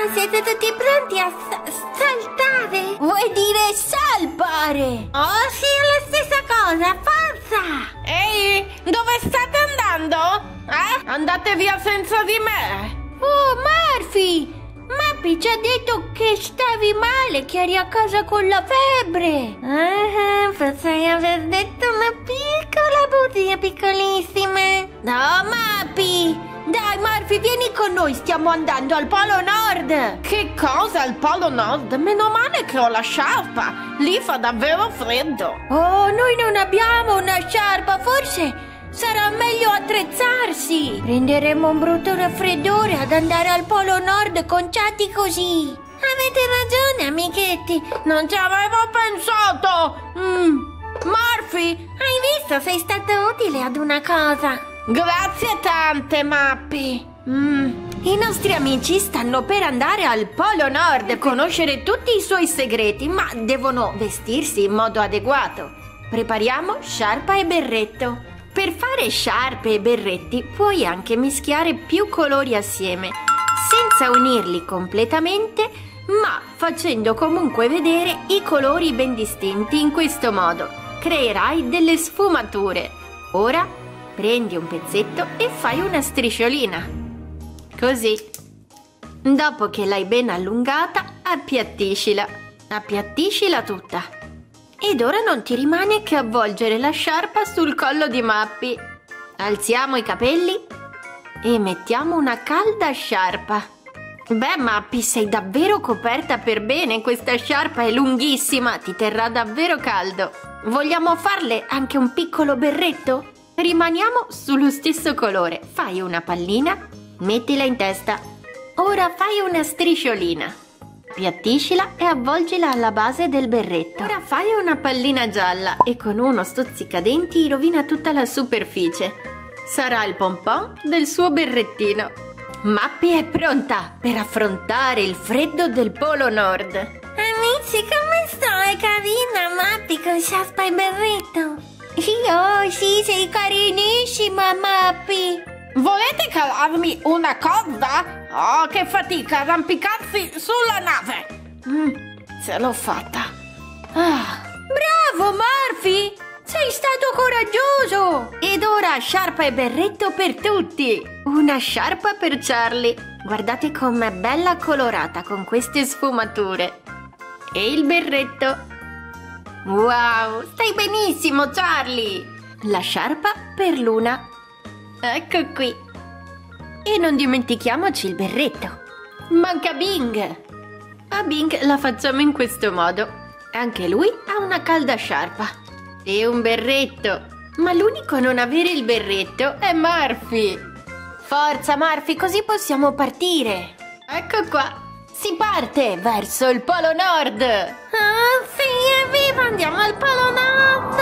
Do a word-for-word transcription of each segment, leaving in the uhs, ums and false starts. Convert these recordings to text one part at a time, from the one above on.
siete tutti pronti a s- saltare? Vuoi dire salpare? Oh sì, è la stessa cosa, forza! Ehi, dove state andando? Eh? Andate via senza di me! Oh, Murphy! Mappy ci ha detto che stavi male, che eri a casa con la febbre. Ah, potrei aver detto una piccola bugia piccolissima. No, Mappy! Dai, Murphy, vieni con noi, stiamo andando al Polo Nord. Che cosa al Polo Nord? Meno male che ho la sciarpa, lì fa davvero freddo. Oh, noi non abbiamo una sciarpa, forse sarà meglio attrezzarsi. Prenderemo un brutto raffreddore ad andare al Polo Nord conciati così. Avete ragione, amichetti. Non ci avevo pensato. Mm. Murphy, hai visto? Sei stato utile ad una cosa. Grazie tante, Mappy. Mm. I nostri amici stanno per andare al Polo Nord, conoscere tutti i suoi segreti, ma devono vestirsi in modo adeguato. Prepariamo sciarpa e berretto. Per fare sciarpe e berretti puoi anche mischiare più colori assieme, senza unirli completamente, ma facendo comunque vedere i colori ben distinti. In questo modo creerai delle sfumature. Ora prendi un pezzetto e fai una strisciolina. Così. Dopo che l'hai ben allungata, appiattiscila. Appiattiscila tutta. Ed ora non ti rimane che avvolgere la sciarpa sul collo di Mappy. Alziamo i capelli e mettiamo una calda sciarpa. Beh, Mappy, sei davvero coperta per bene. Questa sciarpa è lunghissima, ti terrà davvero caldo. Vogliamo farle anche un piccolo berretto? Rimaniamo sullo stesso colore. Fai una pallina, mettila in testa. Ora fai una strisciolina. Piattiscila e avvolgila alla base del berretto. Ora fai una pallina gialla e con uno stuzzicadenti rovina tutta la superficie. Sarà il pompon del suo berrettino. Mappy è pronta per affrontare il freddo del Polo Nord. Amici, come stai? Carina, Mappy con sciarpa e berretto. Oh sì, sei carinissima, Mappy. Volete calarmi una cosa? Oh, che fatica arrampicarsi sulla nave. Mm, ce l'ho fatta. Ah, bravo, Murphy! Sei stato coraggioso! Ed ora sciarpa e berretto per tutti. Una sciarpa per Charlie. Guardate com'è bella colorata con queste sfumature. E il berretto. Wow, stai benissimo, Charlie! La sciarpa per Luna. Ecco qui. E non dimentichiamoci il berretto. Manca Bing. A Bing la facciamo in questo modo. Anche lui ha una calda sciarpa e un berretto. Ma l'unico a non avere il berretto è Murphy. Forza, Murphy, così possiamo partire. Ecco qua. Si parte verso il Polo Nord. Ah, sì, evviva, andiamo al Polo Nord.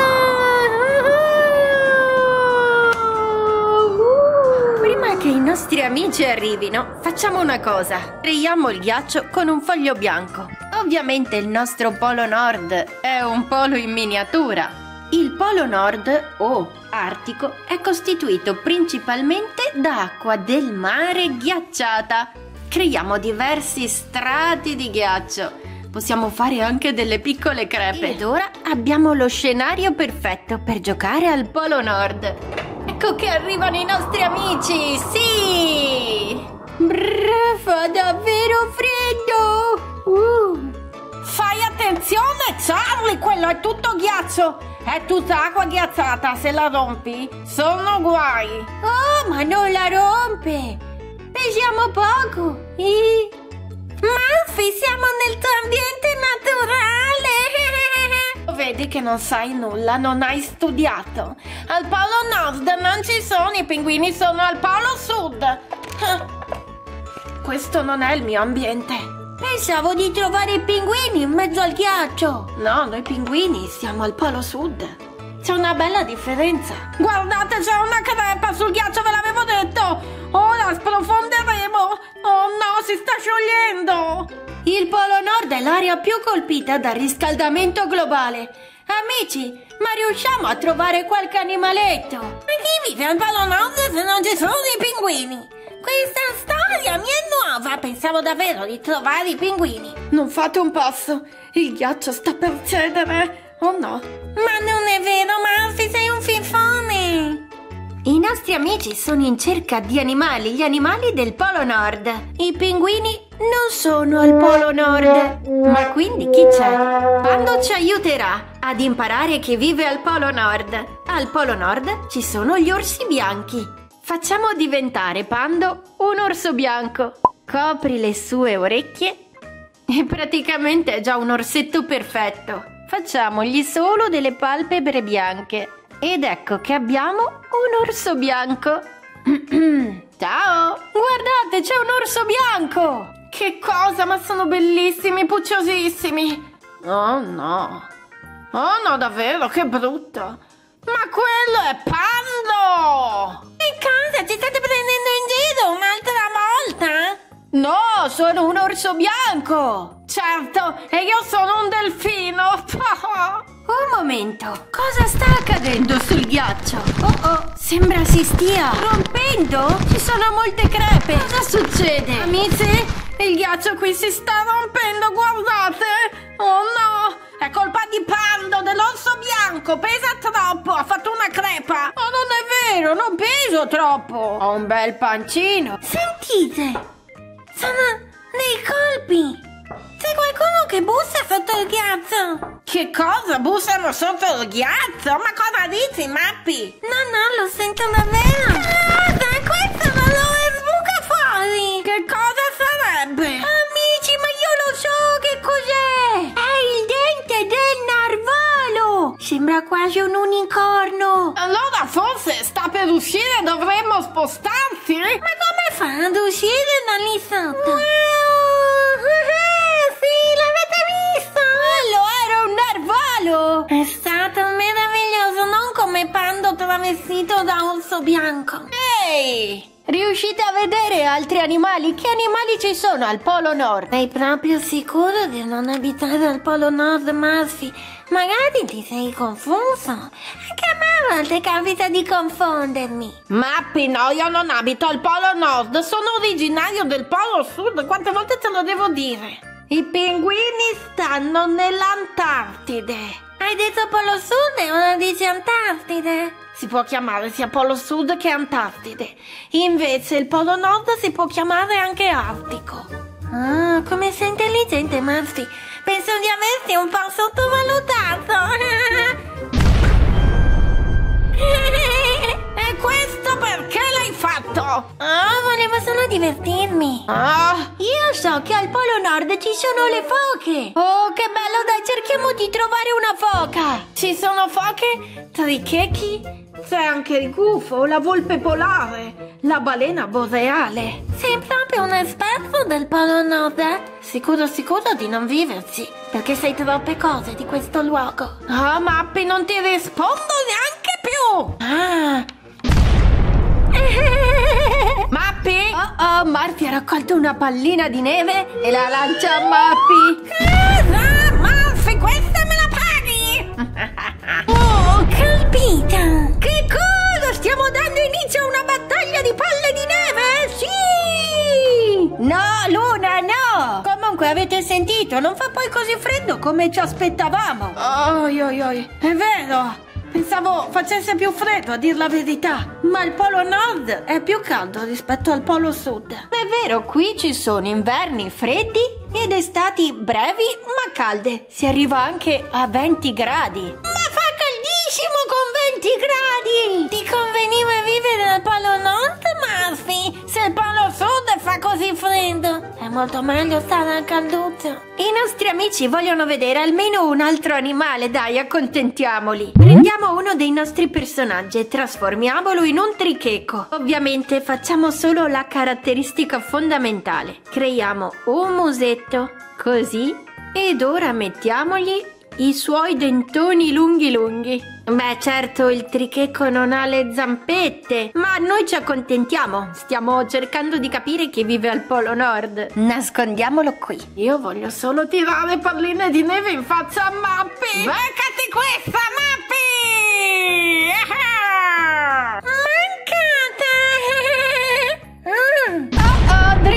Prima che i nostri amici arrivino, facciamo una cosa. Creiamo il ghiaccio con un foglio bianco. Ovviamente il nostro Polo Nord è un polo in miniatura. Il Polo Nord, o Artico, è costituito principalmente da acqua del mare ghiacciata. Creiamo diversi strati di ghiaccio. Possiamo fare anche delle piccole crepe. Ed ora abbiamo lo scenario perfetto per giocare al Polo Nord. Ecco che arrivano i nostri amici! Sì! Brr, fa davvero freddo! Uh. Fai attenzione, Charlie! Quello è tutto ghiaccio! È tutta acqua ghiacciata, se la rompi sono guai! Oh, ma non la rompe! Pesiamo poco! E... Murphy, siamo nel tuo ambiente naturale! Vedi che non sai nulla, non hai studiato. Al Polo Nord non ci sono i pinguini, sono al Polo Sud. Questo non è il mio ambiente. Pensavo di trovare i pinguini in mezzo al ghiaccio. No, noi pinguini siamo al Polo Sud. C'è una bella differenza. Guardate, c'è una crepa sul ghiaccio, ve l'avevo detto. Ora sprofonderemo. Oh no, si sta sciogliendo. Il Polo Nord è l'area più colpita dal riscaldamento globale. Amici, ma riusciamo a trovare qualche animaletto? Ma chi vive al Polo Nord se non ci sono i pinguini? questa storia mi è nuova. Pensavo davvero di trovare i pinguini. Non fate un passo, il ghiaccio sta per cedere. Oh no. Ma non è vero, Murphy, sei un fifone. I nostri amici sono in cerca di animali, gli animali del Polo Nord. I pinguini non sono al Polo Nord. Ma quindi chi c'è? Pando ci aiuterà ad imparare chi vive al Polo Nord. Al Polo Nord ci sono gli orsi bianchi. Facciamo diventare Pando un orso bianco. Copri le sue orecchie e praticamente è già un orsetto perfetto. Facciamogli solo delle palpebre bianche. Ed ecco che abbiamo un orso bianco. Ciao! Guardate, c'è un orso bianco! Che cosa, ma sono bellissimi, pucciosissimi! Oh no! Oh no, davvero, che brutto! Ma quello è Pando! Che cosa? Ci state prendendo in giro un'altra volta? No, sono un orso bianco! Certo, e io sono un delfino! Un momento, cosa sta accadendo sul ghiaccio? Oh oh, sembra si stia rompendo? Ci sono molte crepe! Cosa succede? Amici, il ghiaccio qui si sta rompendo, guardate! Oh no! È colpa di Pando, dell'orso bianco! Pesa troppo, ha fatto una crepa! Oh, non è vero, non peso troppo! Ho un bel pancino! Sentite! Sono dei colpi! C'è qualcuno che bussa sotto il ghiaccio! Che cosa? Bussano sotto il ghiaccio? Ma cosa dici, Mappi? No, no, lo sento davvero! Cosa? Questo valore sbuca fuori! Che cosa sarebbe? Amici, ma io lo so che cos'è! È il dente del narvalo! Sembra quasi un unicorno! Allora forse sta per uscire, dovremmo spostarsi? Ma come fa ad uscire da lì sotto? Wow. È stato meraviglioso, non come Pando travestito da orso bianco. Ehi! Riuscite a vedere altri animali? Che animali ci sono al Polo Nord? Sei proprio sicuro di non abitare al Polo Nord, Murphy? Magari ti sei confuso. Anche a me a volte capita di confondermi. Mappi, no, io non abito al Polo Nord, sono originario del Polo Sud. Quante volte te lo devo dire? I pinguini stanno nell'Antartide. Hai detto Polo Sud e ora dici Antartide? Si può chiamare sia Polo Sud che Antartide. Invece il Polo Nord si può chiamare anche Artico. Ah, come sei intelligente, Murphy. Penso di averti un po' sottovalutato. E questo perché l'hai fatto? Oh, volevo solo divertirmi. Ah, io so che al Polo Nord ci sono le foche. Oh, che bello, dai, cerchiamo di trovare una foca. Ci sono foche, trichechi, c'è anche il gufo, la volpe polare, la balena boreale. Sei proprio un esperto del Polo Nord, eh? Sicuro, sicuro di non viverci, perché sai troppe cose di questo luogo. Ah, Mappi, non ti rispondo neanche più. Ah. Mappi? Oh oh, Murphy ha raccolto una pallina di neve e la lancia a Mappi. Cosa? Murphy, questa me la paghi? Oh, colpita! Che cosa? Stiamo dando inizio a una battaglia di palle di neve? Sì! No, Luna, no! Comunque avete sentito, non fa poi così freddo come ci aspettavamo. Oi, oi, oi, è vero! Pensavo facesse più freddo, a dir la verità. Ma il Polo Nord è più caldo rispetto al Polo Sud. È vero, qui ci sono inverni freddi ed estati brevi ma calde. Si arriva anche a venti gradi. Ma fa caldissimo con venti gradi! Ti conveniva vivere al Polo Nord, Murphy? Se il Polo Sud fa così freddo, è molto meglio stare al calduccio. I nostri amici vogliono vedere almeno un altro animale, dai, accontentiamoli. Prendiamo uno dei nostri personaggi e trasformiamolo in un tricheco. Ovviamente facciamo solo la caratteristica fondamentale. Creiamo un musetto, così, ed ora mettiamogli i suoi dentoni lunghi lunghi. Beh, certo, il tricheco non ha le zampette, ma noi ci accontentiamo. Stiamo cercando di capire chi vive al Polo Nord. Nascondiamolo qui. Io voglio solo tirare palline di neve in faccia a Mappi. Beccati questa, Mappi! Mancata!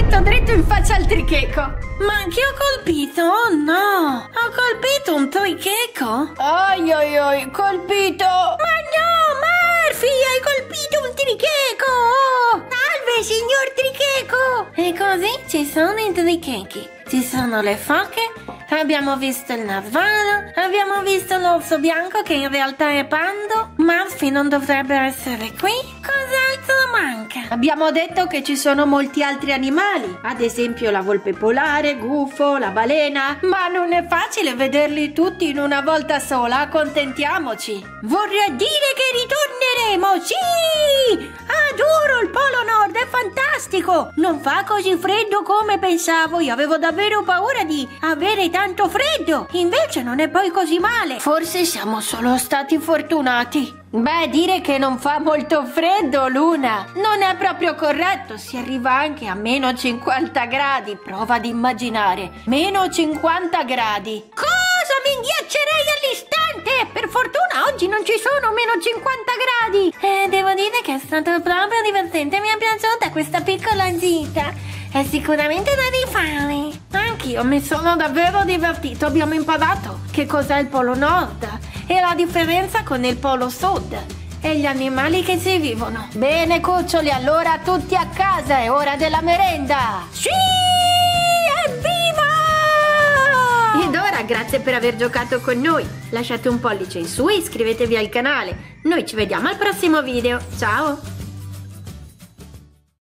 tirato dritto in faccia al tricheco. Ma chi ho colpito? Oh no! Ho colpito un tricheco? Oi oi oi, colpito! Ma no, Murphy, hai colpito un tricheco! Salve, signor Tricheco! E così ci sono i trichechi, ci sono le foche, abbiamo visto il narvalo, abbiamo visto l'orso bianco che in realtà è Pando. Murphy non dovrebbe essere qui. Cos'altro manca? Abbiamo detto che ci sono molti altri animali, ad esempio la volpe polare, Gufo, la balena, ma non è facile vederli tutti in una volta sola, accontentiamoci. Vorrei dire che ritorneremo, sì! Adoro il Polo Nord, è fantastico! Non fa così freddo come pensavo, io avevo davvero paura di avere tanto freddo, invece non è poi così male. Forse siamo solo stati fortunati. Beh, dire che non fa molto freddo, Luna, non è proprio corretto, si arriva anche a meno cinquanta gradi, prova ad immaginare, meno cinquanta gradi. Cosa? Mi ghiaccerei all'istante! Per fortuna oggi non ci sono meno cinquanta gradi! Eh, devo dire che è stato proprio divertente, mi è piaciuta questa piccola gita. È sicuramente da rifare. Anch'io mi sono davvero divertito, abbiamo imparato che cos'è il Polo Nord e la differenza con il Polo Sud e gli animali che ci vivono. Bene cuccioli, allora tutti a casa, è ora della merenda! Sì! Evviva! Ed ora grazie per aver giocato con noi, lasciate un pollice in su e iscrivetevi al canale. Noi ci vediamo al prossimo video, ciao!